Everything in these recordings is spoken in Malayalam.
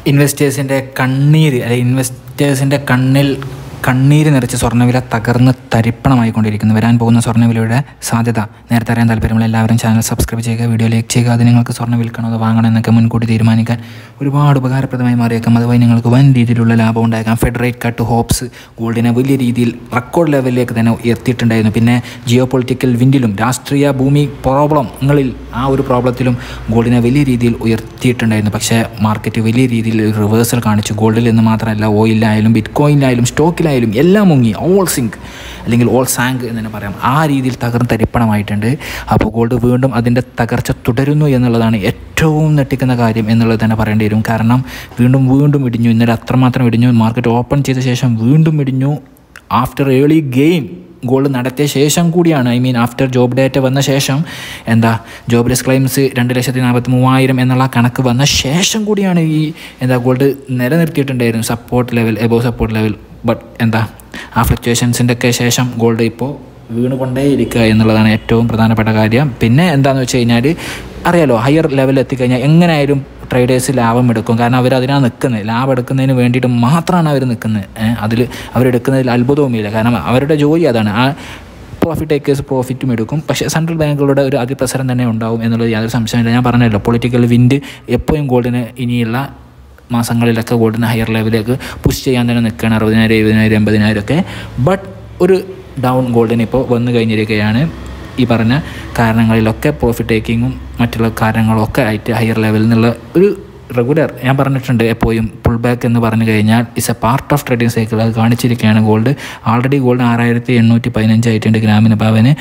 ഇൻവെസ്റ്റേഴ്സിൻ്റെ കണ്ണീര് അല്ലെങ്കിൽ ഇൻവെസ്റ്റേഴ്സിൻ്റെ കണ്ണീര് നിറച്ച് സ്വർണ്ണവില തകർന്ന് തരിപ്പണമായിക്കൊണ്ടിരിക്കുന്നു. വരാൻ പോകുന്ന സ്വർണ്ണവിലയുടെ സാധ്യത നേരത്തെ അറിയാൻ താല്പര്യമുള്ള എല്ലാവരും ചാനൽ സബ്സ്ക്രൈബ് ചെയ്യുക, വീഡിയോ ലൈക്ക് ചെയ്യുക. അത് നിങ്ങൾക്ക് സ്വർണ്ണം വിൽക്കണോ അതോ വാങ്ങണം എന്നൊക്കെ മുൻകൂട്ടി തീരുമാനിക്കാൻ ഒരുപാട് ഉപകാരപ്രദമായി മാറിയേക്കാം. അതുവഴി നിങ്ങൾക്ക് വൻ രീതിയിലുള്ള ലാഭം ഉണ്ടായേക്കാം. ഫെഡ് റേറ്റ് കട്ട് ഹോപ്സ് ഗോൾഡിനെ വലിയ രീതിയിൽ റെക്കോർഡ് ലെവലിലേക്ക് തന്നെ ഉയർത്തിയിട്ടുണ്ടായിരുന്നു. പിന്നെ ജിയോ പൊളിറ്റിക്കൽ വിൻഡിലും രാഷ്ട്രീയ ഭൂമി പ്രോബ്ലങ്ങളിൽ ആ ഒരു പ്രോബ്ലത്തിലും ഗോൾഡിനെ വലിയ രീതിയിൽ ഉയർത്തിയിട്ടുണ്ടായിരുന്നു. പക്ഷേ മാർക്കറ്റ് വലിയ രീതിയിൽ റിവേഴ്സൽ കാണിച്ചു. ഗോൾഡിൽ നിന്ന് മാത്രമല്ല, ഓയിലായാലും ബിറ്റ് കോയിനിലായാലും സ്റ്റോക്കിലായാലും എല്ലാം മുങ്ങി. ഓൾ സിങ്ക് അല്ലെങ്കിൽ ഓൾ സാങ്ക് എന്ന് തന്നെ പറയാം. ആ രീതിയിൽ തരിപ്പണമായിട്ടുണ്ട്. അപ്പോൾ ഗോൾഡ് വീണ്ടും അതിൻ്റെ തകർച്ച തുടരുന്നു എന്നുള്ളതാണ് ഏറ്റവും ഞെട്ടിക്കുന്ന കാര്യം എന്നുള്ളത് തന്നെ പറയേണ്ടി വരും. കാരണം വീണ്ടും ഇടിഞ്ഞു. ഇന്നലെ അത്രമാത്രം ഇടിഞ്ഞു. മാർക്കറ്റ് ഓപ്പൺ ചെയ്ത ശേഷം വീണ്ടും ഇടിഞ്ഞു. ആഫ്റ്റർ ഏർലി ഗെയിൻ ഗോൾഡ് നടത്തിയ ശേഷം കൂടിയാണ്, ആഫ്റ്റർ ജോബ് ഡേറ്റ വന്ന ശേഷം ജോബ്ലെസ് ക്ലെയിംസ് 2,43,000 എന്നുള്ള കണക്ക് വന്ന ശേഷം കൂടിയാണ് ഈ ഗോൾഡ് നിലനിർത്തിയിട്ടുണ്ടായിരുന്നു support level, above support level. But ആ ഫ്ലക്ച്വേഷൻസിൻ്റെ ഒക്കെ ശേഷം ഗോൾഡ് ഇപ്പോൾ വീണുകൊണ്ടേയിരിക്കുക എന്നുള്ളതാണ് ഏറ്റവും പ്രധാനപ്പെട്ട കാര്യം. പിന്നെ എന്താണെന്ന് വെച്ച് കഴിഞ്ഞാൽ അറിയാലോ, ഹയർ ലെവലിൽ എത്തിക്കഴിഞ്ഞാൽ എങ്ങനെയായാലും ട്രേഡേഴ്സ് ലാഭം എടുക്കും. കാരണം അവരതിനാണ് നിൽക്കുന്നത്. ലാഭം എടുക്കുന്നതിന് വേണ്ടിയിട്ട് മാത്രമാണ് അവർ നിൽക്കുന്നത്. അതിൽ അവരെടുക്കുന്നതിൽ അത്ഭുതവുമില്ല. കാരണം അവരുടെ ജോലി അതാണ്. ആ പ്രോഫിറ്റ് ടേക്കേഴ്സ് പ്രോഫിറ്റും എടുക്കും. പക്ഷേ സെൻട്രൽ ബാങ്കുകളുടെ ഒരു അതിപ്രസരം തന്നെ ഉണ്ടാവും എന്നുള്ളത് യാതൊരു സംശയമില്ല. ഞാൻ പറഞ്ഞല്ലോ, പൊളിറ്റിക്കൽ വിൻഡ് എപ്പോഴും ഗോൾഡിന് ഇനിയുള്ള മാസങ്ങളിലൊക്കെ ഗോൾഡിന് ഹയർ ലെവലിലേക്ക് പുഷ് ചെയ്യാൻ തന്നെ നിൽക്കുകയാണ്. 60,000, 70,000, 80,000 ഒക്കെ. ബട്ട് ഒരു ഡൗൺ ഗോൾഡിന് ഇപ്പോൾ വന്നു കഴിഞ്ഞിരിക്കുകയാണ്. ഈ പറഞ്ഞ കാരണങ്ങളിലൊക്കെ പ്രോഫിറ്റ് ടേക്കിങ്ങും മറ്റുള്ള കാരണങ്ങളൊക്കെ ആയിട്ട് ഹയർ ലെവലിൽ നിന്നുള്ള ഒരു റെഗുലർ, ഞാൻ പറഞ്ഞിട്ടുണ്ട് എപ്പോഴും പുൾ ബാക്ക് എന്ന് പറഞ്ഞു കഴിഞ്ഞാൽ it's a part of trading cycle. അത് കാണിച്ചിരിക്കുകയാണ് ഗോൾഡ്. ആൾറെഡി ഗോൾഡ് 6,815 ആയിട്ടുണ്ട്. ഗ്രാമിന് പവന്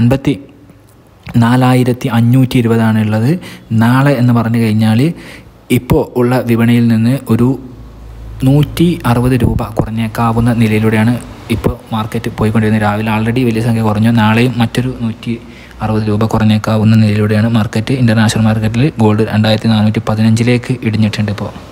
54,520 ഉള്ളത്. നാളെ എന്ന് പറഞ്ഞു കഴിഞ്ഞാൽ ഇപ്പോൾ ഉള്ള വിപണിയിൽ നിന്ന് ഒരു 160 രൂപ കുറഞ്ഞേക്കാവുന്ന നിലയിലൂടെയാണ് ഇപ്പോൾ മാർക്കറ്റ് പോയിക്കൊണ്ടിരുന്നത്. രാവിലെ ആൾറെഡി വലിയ സംഖ്യ കുറഞ്ഞു. നാളെയും മറ്റൊരു 160 രൂപ കുറഞ്ഞേക്കാവുന്ന നിലയിലൂടെയാണ് മാർക്കറ്റ്. ഇൻ്റർനാഷണൽ മാർക്കറ്റിൽ ഗോൾഡ് 2,415 ഇടിഞ്ഞിട്ടുണ്ട് ഇപ്പോൾ.